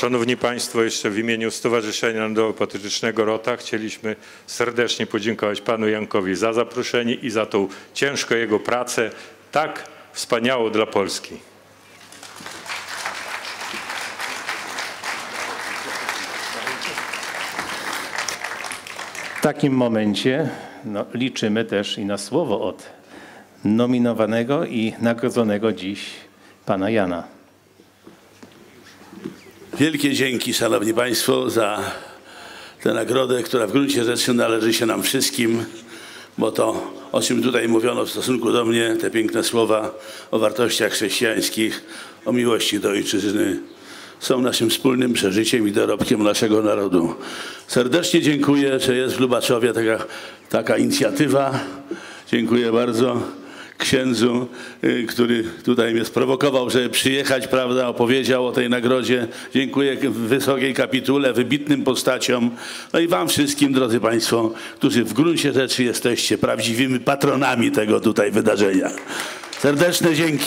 Szanowni Państwo, jeszcze w imieniu Stowarzyszenia Narodowo-Patriotycznego ROTA chcieliśmy serdecznie podziękować panu Jankowi za zaproszenie i za tą ciężką jego pracę, tak wspaniałą dla Polski. W takim momencie liczymy też i na słowo od nominowanego i nagrodzonego dziś pana Jana. Wielkie dzięki, szanowni państwo, za tę nagrodę, która w gruncie rzeczy należy się nam wszystkim, bo to, o czym tutaj mówiono w stosunku do mnie, te piękne słowa o wartościach chrześcijańskich, o miłości do ojczyzny, są naszym wspólnym przeżyciem i dorobkiem naszego narodu. Serdecznie dziękuję, że jest w Lubaczowie taka inicjatywa. Dziękuję bardzo księdzu, który tutaj mnie sprowokował, żeby przyjechać, prawda, opowiedział o tej nagrodzie. Dziękuję wysokiej kapitule, wybitnym postaciom. No i wam wszystkim, drodzy państwo, którzy w gruncie rzeczy jesteście prawdziwymi patronami tego tutaj wydarzenia. Serdeczne dzięki.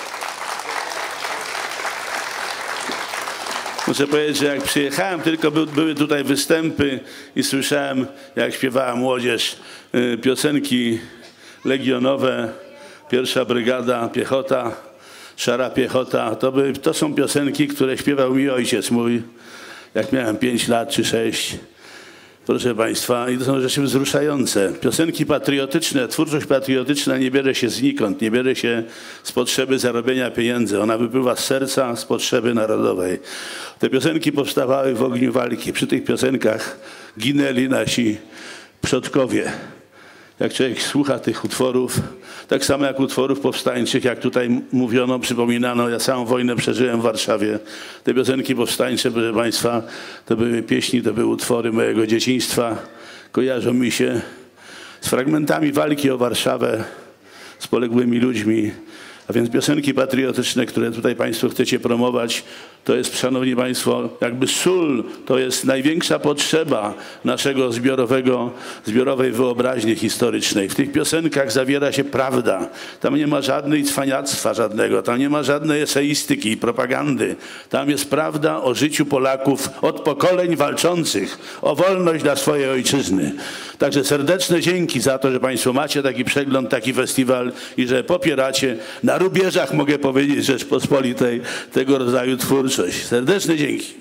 Muszę powiedzieć, że jak przyjechałem, tylko były tutaj występy i słyszałem, jak śpiewała młodzież, piosenki legionowe, Pierwsza Brygada, piechota, szara piechota. To są piosenki, które śpiewał mi ojciec mój, jak miałem 5 lat czy 6. Proszę państwa, i to są rzeczy wzruszające. Piosenki patriotyczne, twórczość patriotyczna nie bierze się znikąd, nie bierze się z potrzeby zarobienia pieniędzy. Ona wypływa z serca, z potrzeby narodowej. Te piosenki powstawały w ogniu walki. Przy tych piosenkach ginęli nasi przodkowie. Jak człowiek słucha tych utworów, tak samo jak utworów powstańczych, jak tutaj mówiono, przypominano, ja całą wojnę przeżyłem w Warszawie. Te piosenki powstańcze, proszę państwa, to były pieśni, to były utwory mojego dzieciństwa. Kojarzą mi się z fragmentami walki o Warszawę, z poległymi ludźmi. A więc piosenki patriotyczne, które tutaj państwo chcecie promować, to jest, szanowni państwo, jakby sól, to jest największa potrzeba naszego zbiorowej wyobraźni historycznej. W tych piosenkach zawiera się prawda. Tam nie ma żadnej cwaniactwa żadnego, tam nie ma żadnej eseistyki i propagandy. Tam jest prawda o życiu Polaków od pokoleń walczących o wolność dla swojej ojczyzny. Także serdeczne dzięki za to, że państwo macie taki przegląd, taki festiwal i że popieracie na rubieżach, mogę powiedzieć, Rzeczpospolitej tego rodzaju twórczość. Serdeczne dzięki.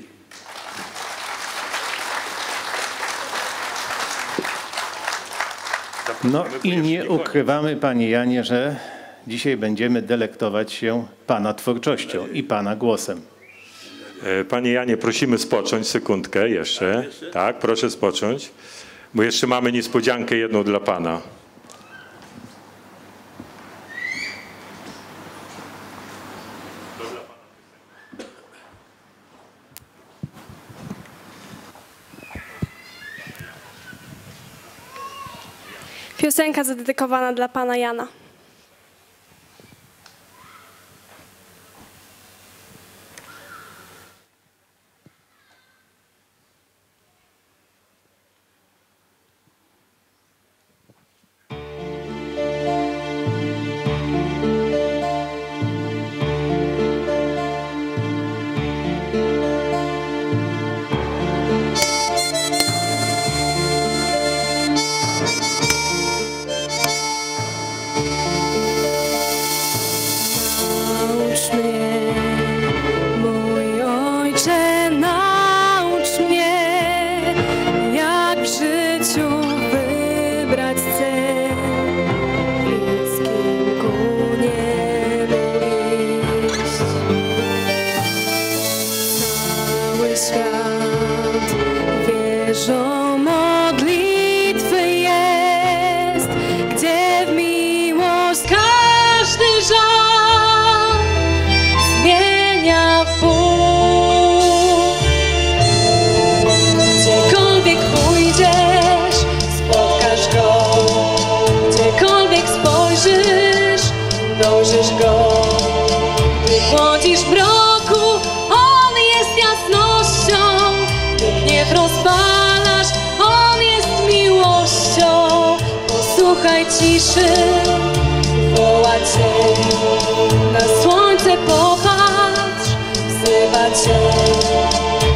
No i nie ukrywamy, panie Janie, że dzisiaj będziemy delektować się pana twórczością i pana głosem. Panie Janie, prosimy spocząć sekundkę jeszcze. Tak, proszę spocząć, bo jeszcze mamy niespodziankę jedną dla pana. Piosenka zadedykowana dla pana Jana. Słuchaj ciszy, woła cię, na słońce popatrz, wzywa cię.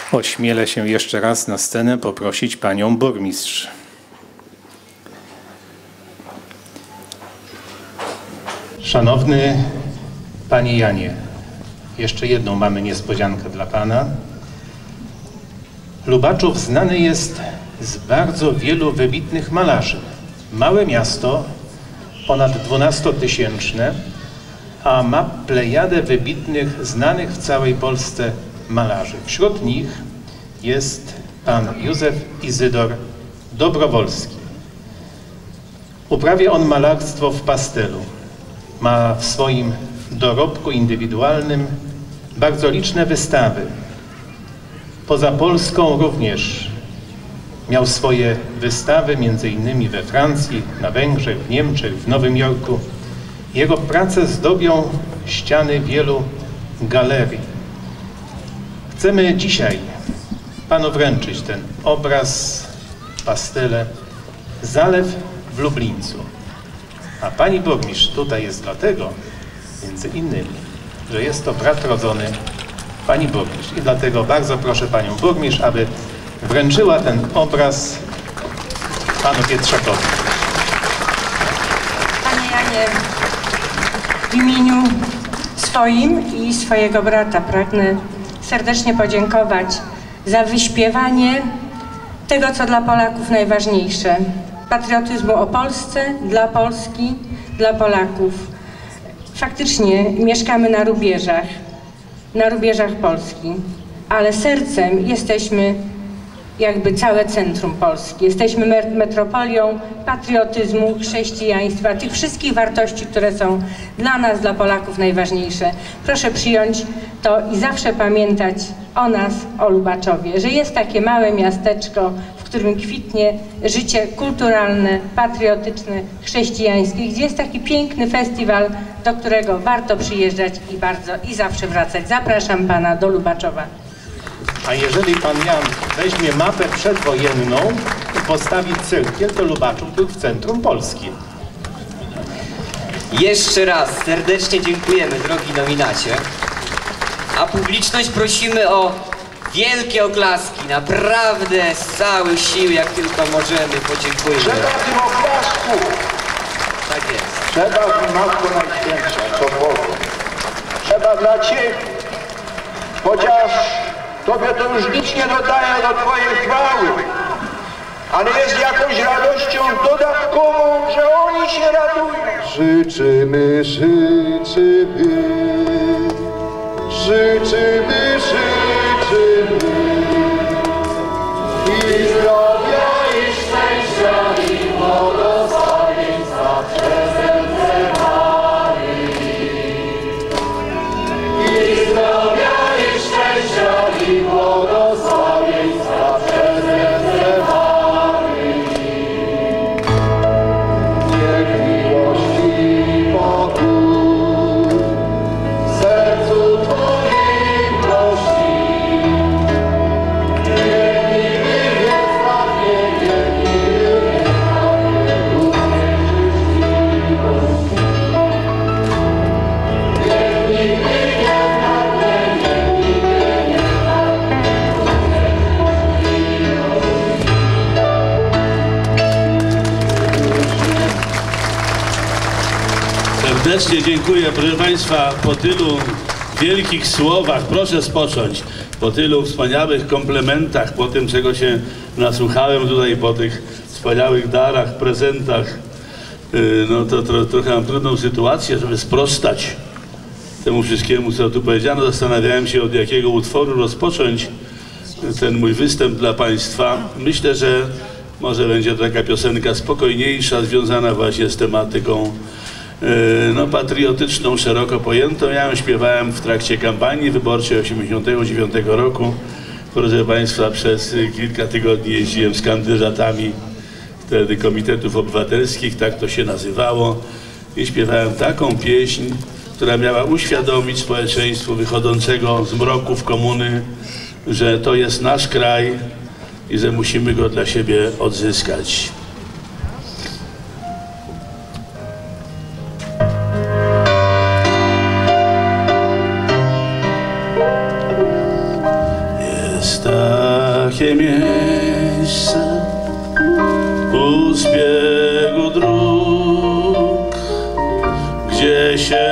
Ośmielę się jeszcze raz na scenę poprosić panią burmistrz. Szanowny panie Janie, jeszcze jedną mamy niespodziankę dla pana. Lubaczów znany jest z bardzo wielu wybitnych malarzy. Małe miasto, ponad 12-tysięczne, a ma plejadę wybitnych, znanych w całej Polsce malarzy. Wśród nich jest pan Józef Izydor Dobrowolski. Uprawia on malarstwo w pastelu. Ma w swoim dorobku indywidualnym bardzo liczne wystawy. Poza Polską również miał swoje wystawy, między innymi we Francji, na Węgrzech, w Niemczech, w Nowym Jorku. Jego prace zdobią ściany wielu galerii. Chcemy dzisiaj panu wręczyć ten obraz, pastele Zalew w Lublińcu. A pani burmistrz tutaj jest dlatego, między innymi, że jest to brat rodzony pani burmistrz. I dlatego bardzo proszę panią burmistrz, aby wręczyła ten obraz panu Pietrzakowi. Panie Janie, w imieniu swoim i swojego brata pragnę serdecznie podziękować za wyśpiewanie tego, co dla Polaków najważniejsze. Patriotyzmu o Polsce, dla Polski, dla Polaków. Faktycznie mieszkamy na rubieżach Polski, ale sercem jesteśmy jakby całe centrum Polski. Jesteśmy metropolią patriotyzmu, chrześcijaństwa, tych wszystkich wartości, które są dla nas, dla Polaków najważniejsze. Proszę przyjąć to i zawsze pamiętać o nas, o Lubaczowie, że jest takie małe miasteczko, w którym kwitnie życie kulturalne, patriotyczne, chrześcijańskie, gdzie jest taki piękny festiwal, do którego warto przyjeżdżać i zawsze wracać. Zapraszam pana do Lubaczowa. A jeżeli pan Jan weźmie mapę przedwojenną i postawi cyrkiel, to Lubaczów był w centrum Polski. Jeszcze raz serdecznie dziękujemy, drogi nominacie. A publiczność prosimy o wielkie oklaski. Naprawdę z całych sił, jak tylko możemy, podziękujemy. Trzeba tym oklasku. Tak jest. Trzeba w Matko Najświętsza, co powiem. Trzeba dla Ciebie. Chociaż Tobie to już nic nie dodaje do Twojej chwały. Ale jest jakąś radością dodatkową, że oni się radują. Życzymy, życzymy, życzymy, życzymy i zdrowia, i szczęścia, i błogosławieństwa przez ręce Maryi. I zdrowia, i szczęścia, i błogosławieństwa przez ręce Maryi. Niech miłości i pokój w sercu Twoim prosi. Niech nigdy nie zbawnie, niech nigdy nie zbawnie ludzkiej życzliwości. Niech nigdy nie zbawnie, niech nigdy nie Serdecznie dziękuję, proszę Państwa, po tylu wielkich słowach, proszę spocząć, po tylu wspaniałych komplementach, po tym, czego się nasłuchałem tutaj, po tych wspaniałych darach, prezentach, no to trochę mam trudną sytuację, żeby sprostać temu wszystkiemu, co tu powiedziano. Zastanawiałem się, od jakiego utworu rozpocząć ten mój występ dla Państwa. Myślę, że może będzie to taka piosenka spokojniejsza, związana właśnie z tematyką no, patriotyczną, szeroko pojętą. Ja ją śpiewałem w trakcie kampanii wyborczej 1989 roku. Proszę Państwa, przez kilka tygodni jeździłem z kandydatami wtedy komitetów obywatelskich, tak to się nazywało, i śpiewałem taką pieśń, która miała uświadomić społeczeństwu wychodzącego z mroków komuny, że to jest nasz kraj i że musimy go dla siebie odzyskać. Jest takie miejsce u zbiegu dróg, gdzie się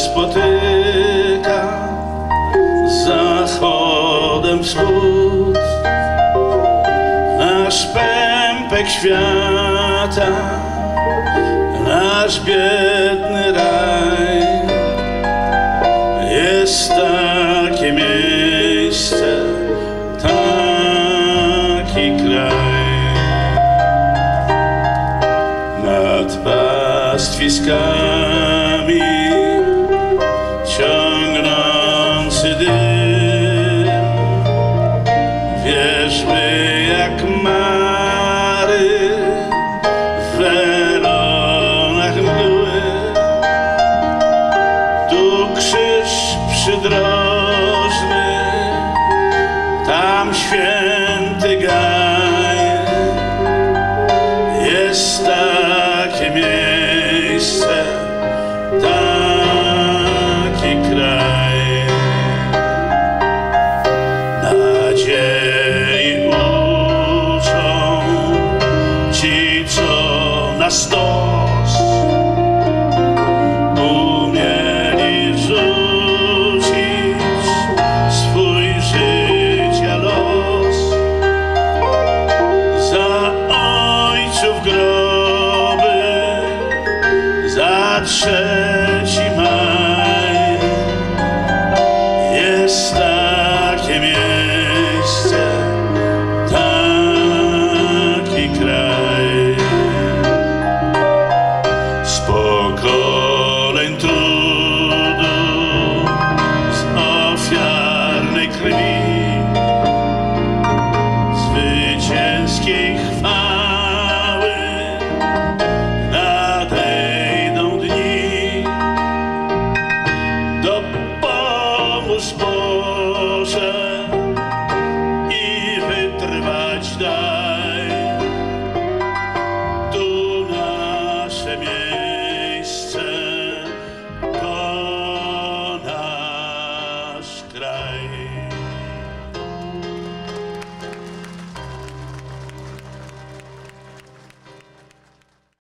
spotyka z zachodem wschód, nasz pępek świata, nasz biedny raj. Jest takie miejsce, taki kraj. Nad pastwiskami ciągnący dym, wierzby jak mary w welonach mgły. Tu krzyż przydrożny, tam święty Gaj.